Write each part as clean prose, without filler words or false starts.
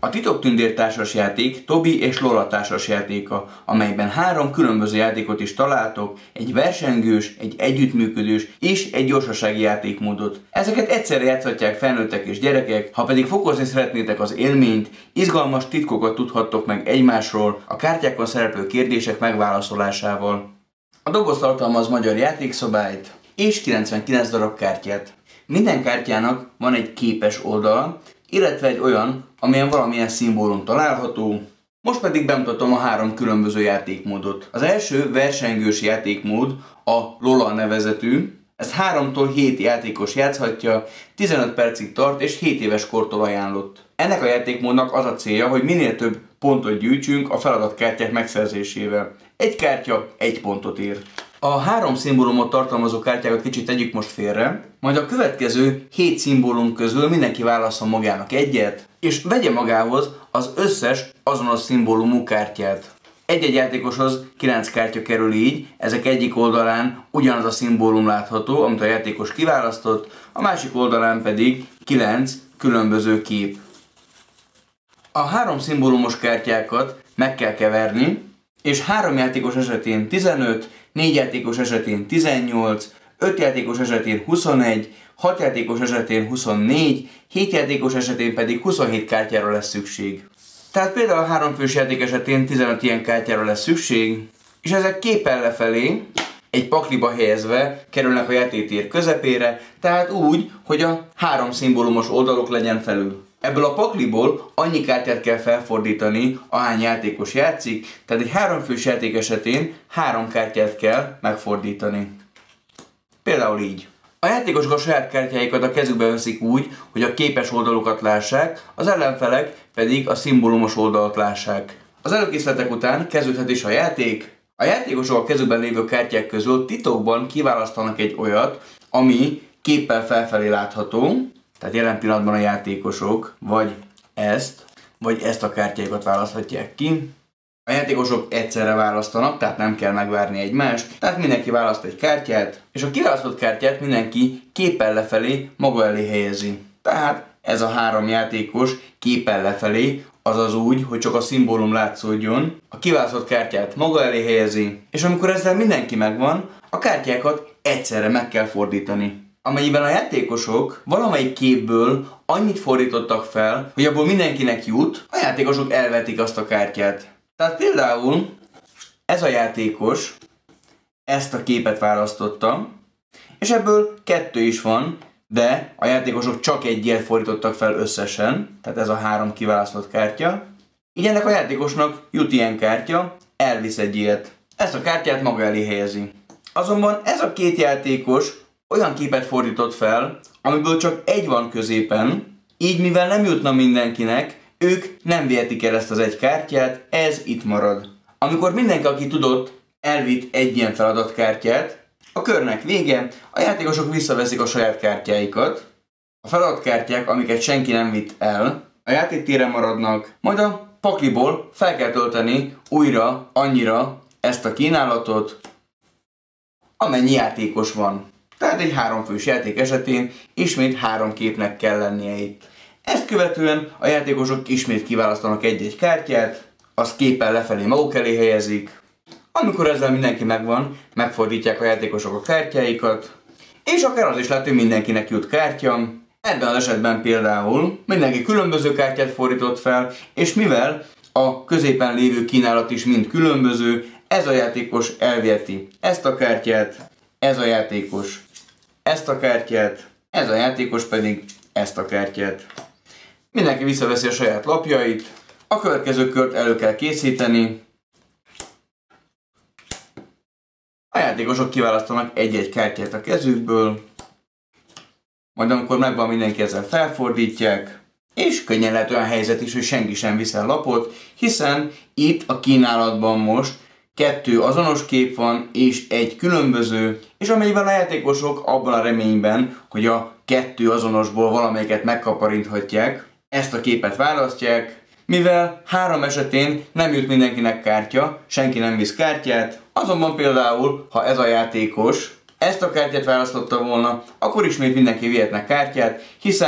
A Titoktündér társasjáték Tobi és Lola társasjátéka, amelyben 3 különböző játékot is találtok, egy versengős, egy együttműködős és egy gyorsasági játékmódot. Ezeket egyszerre játszhatják felnőttek és gyerekek, ha pedig fokozni szeretnétek az élményt, izgalmas titkokat tudhattok meg egymásról a kártyákon szereplő kérdések megválaszolásával. A doboz tartalmaz magyar játékszabályt és 99 darab kártyát. Minden kártyának van egy képes oldala, illetve egy olyan, amelyen valamilyen szimbólum található. Most pedig bemutatom a 3 különböző játékmódot. Az első versengős játékmód, a Lola nevezetű. Ezt 3-tól 7 játékos játszhatja, 15 percig tart és 7 éves kortól ajánlott. Ennek a játékmódnak az a célja, hogy minél több pontot gyűjtsünk a feladatkártyák megszerzésével. Egy kártya 1 pontot ér. A 3 szimbólumot tartalmazó kártyákat kicsit tegyük most félre, majd a következő 7 szimbólum közül mindenki válasszon magának egyet, és vegye magához az összes azonos szimbólumú kártyát. Egy-egy játékoshoz 9 kártya kerül így, ezek egyik oldalán ugyanaz a szimbólum látható, amit a játékos kiválasztott, a másik oldalán pedig 9 különböző kép. A 3 szimbólumos kártyákat meg kell keverni, és 3 játékos esetén 15, 4 játékos esetén 18, 5 játékos esetén 21, 6 játékos esetén 24, 7 játékos esetén pedig 27 kártyára lesz szükség. Tehát például a 3 fős játék esetén 15 ilyen kártyára lesz szükség, és ezek képen lefelé, egy pakliba helyezve kerülnek a játéktér közepére, tehát úgy, hogy a 3 szimbólumos oldalok legyen felül. Ebből a pakliból annyi kártyát kell felfordítani, ahány játékos játszik, tehát egy 3 fős játék esetén 3 kártyát kell megfordítani. Például így. A játékosok a saját kártyáikat a kezükbe veszik úgy, hogy a képes oldalukat lássák, az ellenfelek pedig a szimbólumos oldalt lássák. Az előkészletek után kezdődhet is a játék. A játékosok a kezükben lévő kártyák közül titokban kiválasztanak egy olyat, ami képpel felfelé látható. Tehát jelen pillanatban a játékosok vagy ezt a kártyáikat választhatják ki. A játékosok egyszerre választanak, tehát nem kell megvárni egymást, tehát mindenki választ egy kártyát, és a kiválasztott kártyát mindenki képpel lefelé maga elé helyezi. Tehát ez a 3 játékos képpel lefelé, azaz úgy, hogy csak a szimbólum látszódjon, a kiválasztott kártyát maga elé helyezi, és amikor ezzel mindenki megvan, a kártyákat egyszerre meg kell fordítani. Amennyiben a játékosok valamelyik képből annyit fordítottak fel, hogy abból mindenkinek jut, a játékosok elvetik azt a kártyát. Tehát például ez a játékos ezt a képet választotta, és ebből 2 is van, de a játékosok csak egyet fordítottak fel összesen, tehát ez a 3 kiválasztott kártya. Így ennek a játékosnak jut ilyen kártya, elvisz egy ilyet. Ezt a kártyát maga elé helyezi. Azonban ez a 2 játékos olyan képet fordított fel, amiből csak egy van középen, így mivel nem jutna mindenkinek, ők nem vihetik el ezt az egy kártyát, ez itt marad. Amikor mindenki, aki tudott, elvitt egy ilyen feladatkártyát, a körnek vége, a játékosok visszaveszik a saját kártyáikat, a feladatkártyák, amiket senki nem vitt el, a játéktéren maradnak, majd a pakliból fel kell tölteni újra annyira ezt a kínálatot, amennyi játékos van. Tehát egy 3 fős játék esetén ismét 3 képnek kell lennie itt. Ezt követően a játékosok ismét kiválasztanak egy-egy kártyát, azt képpel lefelé maguk elé helyezik. Amikor ezzel mindenki megvan, megfordítják a játékosok a kártyáikat, és akár az is lehet, hogy mindenkinek jut kártya. Ebben az esetben például mindenki különböző kártyát fordított fel, és mivel a középen lévő kínálat is mind különböző, ez a játékos elviheti ezt a kártyát, ez a játékos ezt a kártyát, ez a játékos pedig ezt a kártyát. Mindenki visszaveszi a saját lapjait, a következő kört elő kell készíteni. A játékosok kiválasztanak egy-egy kártyát a kezükből, majd amikor megvan mindenki, ezzel felfordítják, és könnyen lehet olyan helyzet is, hogy senki sem visz el lapot, hiszen itt a kínálatban most 2 azonos kép van, és egy különböző, és amennyiben a játékosok abban a reményben, hogy a 2 azonosból valamelyiket megkaparinthatják, ezt a képet választják, mivel 3 esetén nem jut mindenkinek kártya, senki nem visz kártyát, azonban például, ha ez a játékos ezt a kártyát választotta volna, akkor ismét mindenki vihetne kártyát, hiszen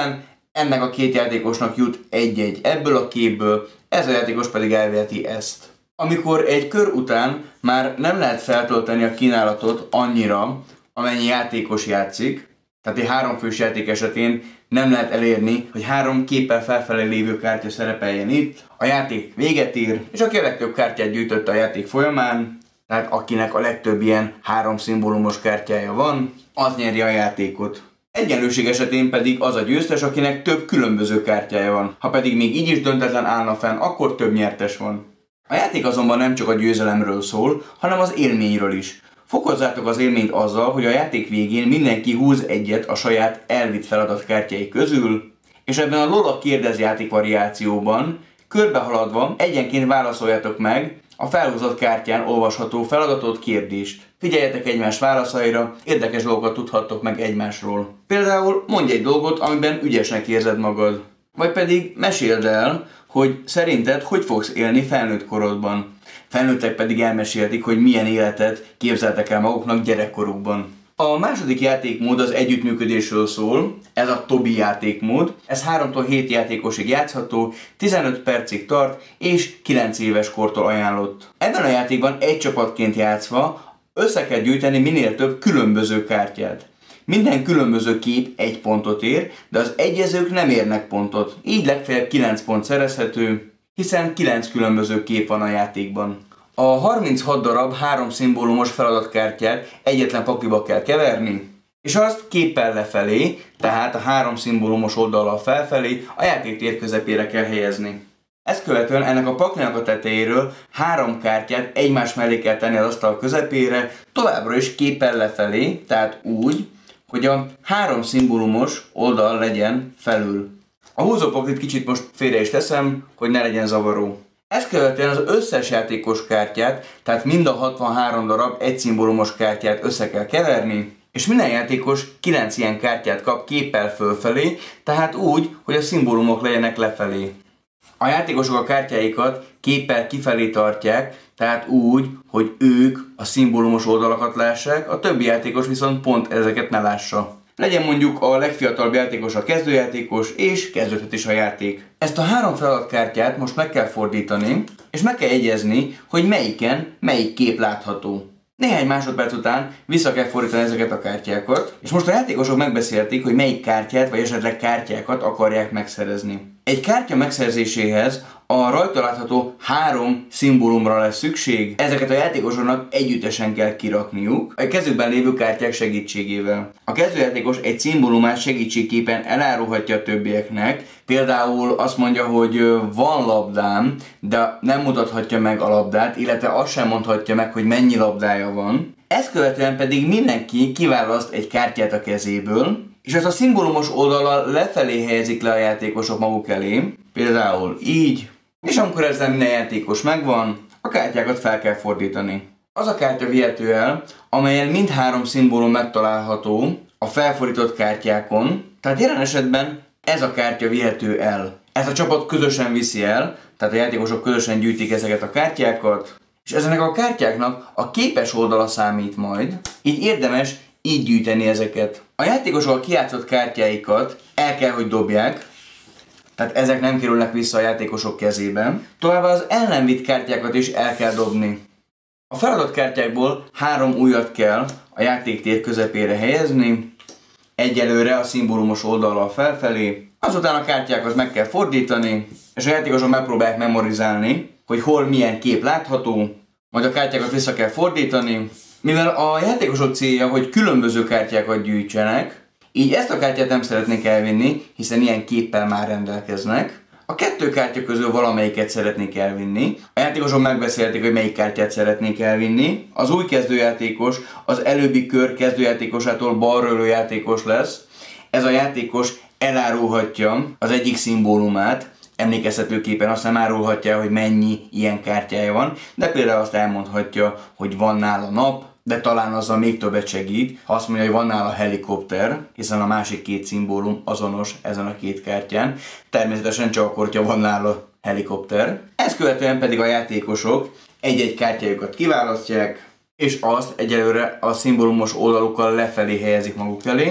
ennek a két játékosnak jut egy-egy ebből a képből, ez a játékos pedig elviheti ezt. Amikor egy kör után már nem lehet feltölteni a kínálatot annyira, amennyi játékos játszik, tehát egy 3 fős játék esetén nem lehet elérni, hogy 3 képpel felfelé lévő kártya szerepeljen itt, a játék véget ér, és aki a legtöbb kártyát gyűjtötte a játék folyamán, tehát akinek a legtöbb ilyen 3 szimbólumos kártyája van, az nyeri a játékot. Egyenlőség esetén pedig az a győztes, akinek több különböző kártyája van. Ha pedig még így is döntetlen állna fenn, akkor több nyertes van. A játék azonban nem csak a győzelemről szól, hanem az élményről is. Fokozzátok az élményt azzal, hogy a játék végén mindenki húz egyet a saját elvitt feladatkártyái közül, és ebben a Lola kérdezjáték variációban körbehaladva egyenként válaszoljátok meg a felhúzott kártyán olvasható feladatot, kérdést. Figyeljetek egymás válaszaira, érdekes dolgokat tudhattok meg egymásról. Például mondj egy dolgot, amiben ügyesnek érzed magad. Vagy pedig meséld el, hogy szerinted hogy fogsz élni felnőtt korodban. Felnőttek pedig elmeséltik, hogy milyen életet képzeltek el maguknak gyerekkorukban. A második játékmód az együttműködésről szól, ez a Tobi játékmód. Ez 3-tól 7 játékosig játszható, 15 percig tart és 9 éves kortól ajánlott. Ebben a játékban egy csapatként játszva össze kell gyűjteni minél több különböző kártyát. Minden különböző kép 1 pontot ér, de az egyezők nem érnek pontot, így legfeljebb 9 pont szerezhető, hiszen 9 különböző kép van a játékban. A 36 darab 3 szimbólumos feladatkártyát egyetlen pakliba kell keverni, és azt képpel lefelé, tehát a 3 szimbólumos oldallal felfelé a játéktér közepére kell helyezni. Ezt követően ennek a paklinak a tetejéről 3 kártyát egymás mellé kell tenni az asztal közepére, továbbra is képpel lefelé, tehát úgy, hogy a 3 szimbólumos oldal legyen felül. A húzópaklit kicsit most félre is teszem, hogy ne legyen zavaró. Ezt követően az összes játékos kártyát, tehát mind a 63 darab 1 szimbólumos kártyát össze kell keverni, és minden játékos 9 ilyen kártyát kap képpel fölfelé, tehát úgy, hogy a szimbólumok legyenek lefelé. A játékosok a kártyáikat képpel kifelé tartják, tehát úgy, hogy ők a szimbólumos oldalakat lássák, a többi játékos viszont pont ezeket ne lássa. Legyen mondjuk a legfiatalabb játékos a kezdőjátékos, és kezdődhet is a játék. Ezt a 3 feladatkártyát most meg kell fordítani, és meg kell jegyezni, hogy melyiken melyik kép látható. Néhány másodperc után vissza kell fordítani ezeket a kártyákat, és most a játékosok megbeszélték, hogy melyik kártyát vagy esetleg kártyákat akarják megszerezni. Egy kártya megszerzéséhez a rajta látható 3 szimbólumra lesz szükség, ezeket a játékosoknak együttesen kell kirakniuk a kezükben lévő kártyák segítségével. A kezdőjátékos egy szimbólumát segítségképpen elárulhatja a többieknek, például azt mondja, hogy van labdám, de nem mutathatja meg a labdát, illetve azt sem mondhatja meg, hogy mennyi labdája van. Ezt követően pedig mindenki kiválaszt egy kártyát a kezéből, és ezt a szimbólumos oldallal lefelé helyezik le a játékosok maguk elé, például így, és amikor ezzel minden játékos megvan, a kártyákat fel kell fordítani. Az a kártya vihető el, amelyen mindhárom szimbólum megtalálható a felfordított kártyákon, tehát jelen esetben ez a kártya vihető el. Ezt a csapat közösen viszi el, tehát a játékosok közösen gyűjtik ezeket a kártyákat, és ezeknek a kártyáknak a képes oldala számít majd, így érdemes így gyűjteni ezeket. A játékosok a kijátszott kártyáikat el kell, hogy dobják, tehát ezek nem kerülnek vissza a játékosok kezében. Továbbá az el nem vitt kártyákat is el kell dobni. A feladott kártyákból 3 újat kell a játéktér közepére helyezni, egyelőre a szimbólumos oldallal felfelé, azután a kártyákat meg kell fordítani, és a játékosok megpróbálják memorizálni, hogy hol milyen kép látható, majd a kártyákat vissza kell fordítani. Mivel a játékosok célja, hogy különböző kártyákat gyűjtsenek, így ezt a kártyát nem szeretnék elvinni, hiszen ilyen képpel már rendelkeznek. A 2 kártya közül valamelyiket szeretnék elvinni. A játékosok megbeszélték, hogy melyik kártyát szeretnék elvinni. Az új kezdőjátékos az előbbi kör kezdőjátékosától balról játékos lesz. Ez a játékos elárulhatja az egyik szimbólumát, emlékeztetőképpen azt nem árulhatja, hogy mennyi ilyen kártyája van, de például azt elmondhatja, hogy van nála nap, de talán azzal még többet segít, ha azt mondja, hogy van nála helikopter, hiszen a másik 2 szimbólum azonos ezen a 2 kártyán. Természetesen csak akkor, hogyha van nála helikopter. Ezt követően pedig a játékosok egy-egy kártyájukat kiválasztják, és azt egyelőre a szimbólumos oldalukkal lefelé helyezik maguk elé,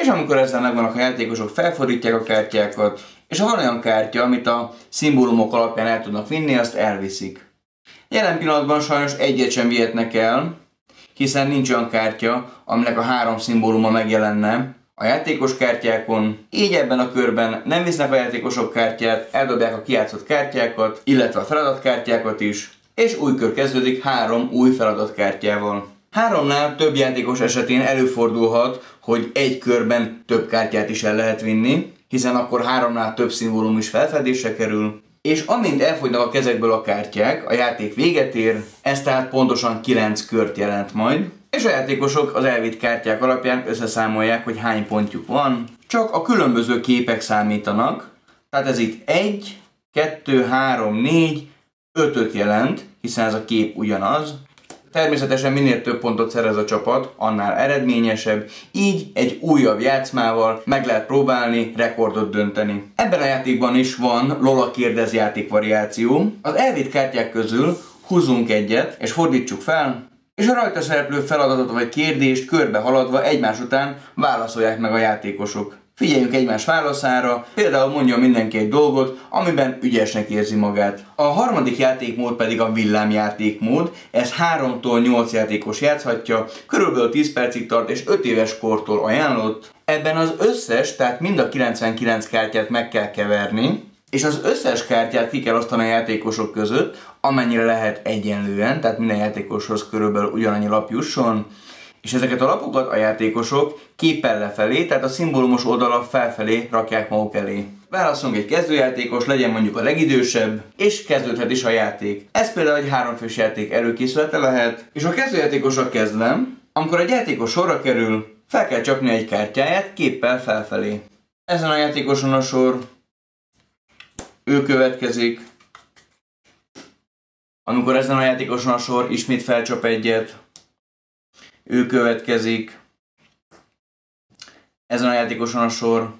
És amikor ezzel megvannak a játékosok, felfordítják a kártyákat, és ha van olyan kártya, amit a szimbólumok alapján el tudnak vinni, azt elviszik. Jelen pillanatban sajnos egyet sem vihetnek el, hiszen nincs olyan kártya, aminek a 3 szimbóluma megjelenne a játékos kártyákon. Így ebben a körben nem visznek a játékosok kártyát, eldobják a kijátszott kártyákat, illetve a feladatkártyákat is, és új kör kezdődik 3 új feladatkártyával. 3-nál több játékos esetén előfordulhat, hogy egy körben több kártyát is el lehet vinni, hiszen akkor 3-nál több szimbólum is felfedésre kerül, és amint elfogynak a kezekből a kártyák, a játék véget ér, ez tehát pontosan 9 kört jelent majd, és a játékosok az elvitt kártyák alapján összeszámolják, hogy hány pontjuk van, csak a különböző képek számítanak, tehát ez itt 1, 2, 3, 4, 5-öt jelent, hiszen ez a kép ugyanaz. Természetesen minél több pontot szerez a csapat, annál eredményesebb, így egy újabb játszmával meg lehet próbálni rekordot dönteni. Ebben a játékban is van Lola kérdez játék variáció. Az elvitt kártyák közül húzzunk egyet, és fordítsuk fel, és a rajta szereplő feladatot vagy kérdést körbe haladva egymás után válaszolják meg a játékosok. Figyeljünk egymás válaszára, például mondja mindenki egy dolgot, amiben ügyesnek érzi magát. A harmadik játékmód pedig a villámjátékmód, ez 3-tól 8 játékos játszhatja, körülbelül 10 percig tart és 5 éves kortól ajánlott. Ebben az összes, tehát mind a 99 kártyát meg kell keverni, és az összes kártyát ki kell osztani a játékosok között, amennyire lehet egyenlően, tehát minden játékoshoz körülbelül ugyanannyi lap jusson, és ezeket a lapokat a játékosok képpel lefelé, tehát a szimbólumos oldala felfelé rakják maguk elé. Válasszunk egy kezdőjátékos, legyen mondjuk a legidősebb, és kezdődhet is a játék. Ez például egy 3 fős játék előkészülete lehet, és a kezdőjátékosra kezdem, amikor egy játékos sorra kerül, fel kell csapni egy kártyáját képpel felfelé. Ezen a játékoson a sor, ő következik. Amikor ezen a játékoson a sor, ismét felcsap egyet, ő következik. Ezen a játékoson a sor.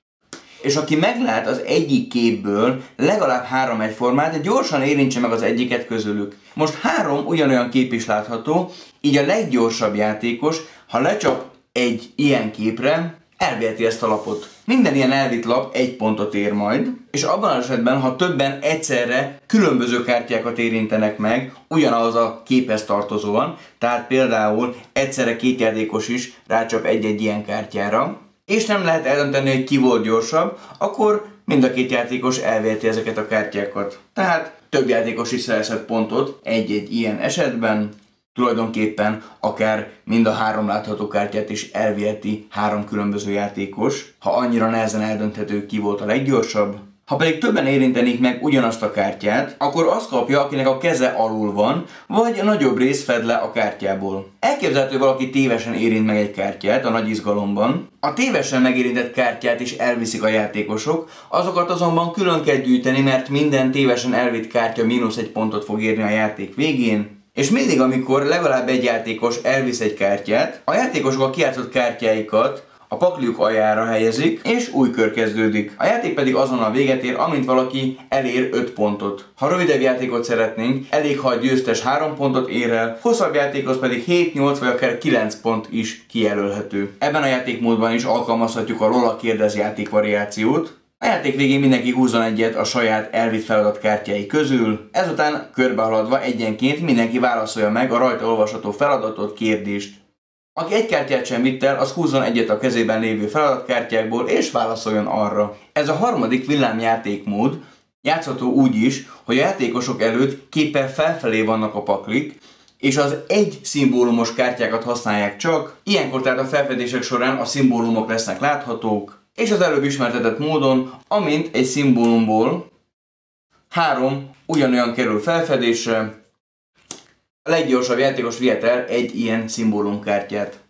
És aki meglát az egyik képből legalább 3 egyformát, gyorsan érintse meg az egyiket közülük. Most 3 ugyanolyan kép is látható, így a leggyorsabb játékos, ha lecsap egy ilyen képre, elviheti ezt a lapot. Minden ilyen elvitt lap 1 pontot ér majd, és abban az esetben, ha többen egyszerre különböző kártyákat érintenek meg, ugyanaz a képhez tartozóan, tehát például egyszerre 2 játékos is rácsap egy-egy ilyen kártyára, és nem lehet eldönteni, hogy ki volt gyorsabb, akkor mind a 2 játékos elviheti ezeket a kártyákat. Tehát több játékos is szerezhet pontot egy-egy ilyen esetben, tulajdonképpen akár mind a 3 látható kártyát is elviheti 3 különböző játékos, ha annyira nehezen eldönthető, ki volt a leggyorsabb. Ha pedig többen érintenék meg ugyanazt a kártyát, akkor azt kapja, akinek a keze alul van, vagy a nagyobb rész fed le a kártyából. Elképzelhető, valaki tévesen érint meg egy kártyát a nagy izgalomban. A tévesen megérintett kártyát is elviszik a játékosok, azokat azonban külön kell gyűjteni, mert minden tévesen elvitt kártya -1 pontot fog érni a játék végén. És mindig, amikor legalább egy játékos elvisz egy kártyát, a játékosok a kijátszott kártyáikat a pakliuk aljára helyezik, és új kör kezdődik. A játék pedig azonnal véget ér, amint valaki elér 5 pontot. Ha rövidebb játékot szeretnénk, elég, ha a győztes 3 pontot ér el, hosszabb játékhoz pedig 7, 8 vagy akár 9 pont is kijelölhető. Ebben a játékmódban is alkalmazhatjuk a Lola kérdez játék variációt. A játék végén mindenki húzzon egyet a saját elvitt feladat kártyái közül, ezután körbehaladva egyenként mindenki válaszolja meg a rajta olvasható feladatot, kérdést. Aki egy kártyát sem vitt el, az húzzon egyet a kezében lévő feladatkártyákból és válaszoljon arra. Ez a harmadik villámjátékmód játszható úgy is, hogy a játékosok előtt képpel felfelé vannak a paklik, és az egy szimbólumos kártyákat használják csak, ilyenkor tehát a felfedések során a szimbólumok lesznek láthatók, és az előbb ismertetett módon, amint egy szimbólumból 3 ugyanolyan kerül felfedésre, a leggyorsabb játékos vihet el egy ilyen szimbólumkártyát.